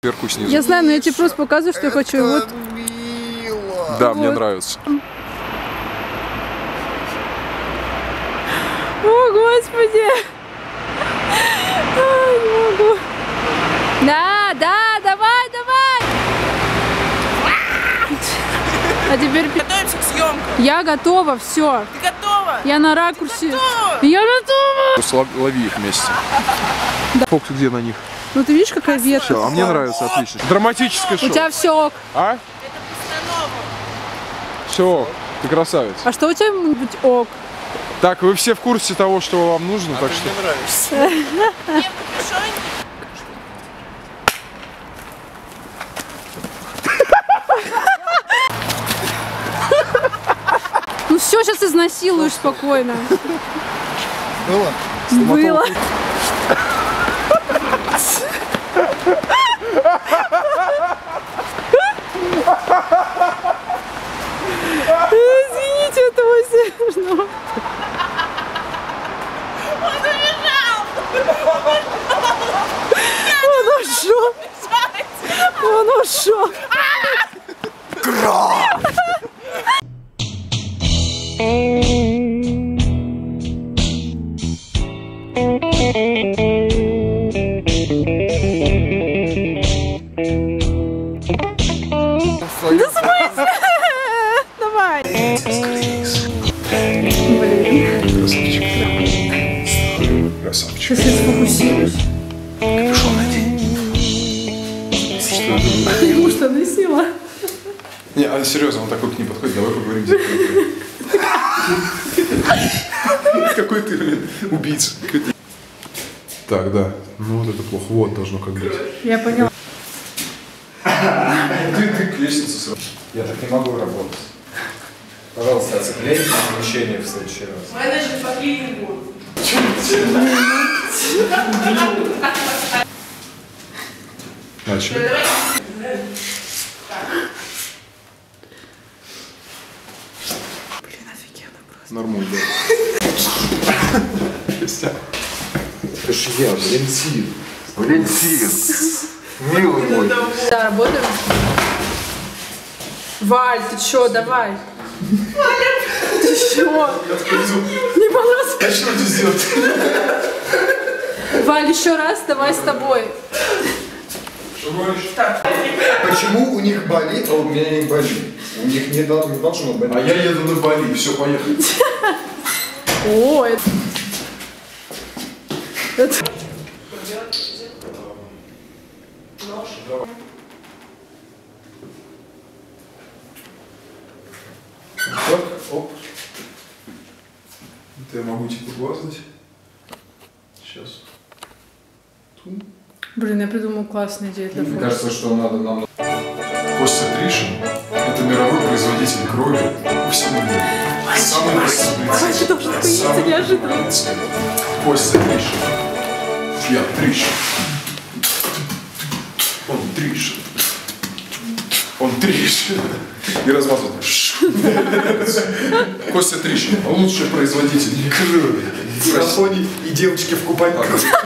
Вверху снизу. Я знаю, но я тебе просто показываю, что я хочу. Вот. Мило. Да, вот. Мне нравится. О, Господи! Ай, не могу. Да, давай! А теперь... Готовимся к съемкам. Я готова, все. Ты готова? Я на ракурсе. Готова? Я готова! Просто лови их вместе. Да. Фокус где на них? Ну ты видишь, какая ветка? Все, а мне нравится, отлично. Драматическое шоу. У тебя все ок. А? Это постанова. Все, ты красавец. А что у тебя может быть ок? Так, вы все в курсе того, что вам нужно, так что... Мне нравится. Мне в капюшоне. Ну все, сейчас изнасилуешь спокойно. Было? Было. Извините, это очень смешно. Он убежал. Он ушел. Он ушел. Да в смысле? Давай. Блин. Красавчик. Сейчас я сфокусируюсь. Капюшон надень. Ты ему штаны сняла? Не, а серьезно, он такой к ней подходит, давай поговорим. Какой ты, блин, убийца. Так, да. Ну вот это плохо. Вот должно как быть. Я поняла. Ты к лестнице сразу. Я так не могу работать. Пожалуйста, оцепляйте помещение в следующий раз. Менеджер по клинингу. Начали. Блин, офигенно просто. Нормально. Это ж я, Валентин. Валентин. Милый мой. Да, работаем. Валь, ты чё, давай. Валя! Ты чё? Не понравилось? А что ты сделать? Валь, еще раз, давай с тобой. Что говоришь? Почему у них болит, а у меня не болит? У них не должно болеть. А я еду на Бали, все, поехали. О, это... Так, оп. Это я могу типа глаз дать. Сейчас. Тун. Блин, я придумал классную идею для Мне фото. кажется, что надо. Костя Тришин – это мировой производитель крови по всему миру. Самый Валя должен появиться неожиданно. Костя Тришин. Я Тришин. Он Тришин. Он Тришин. И размазывает. Костя Тришин – лучший производитель крови. И девочки в купальниках.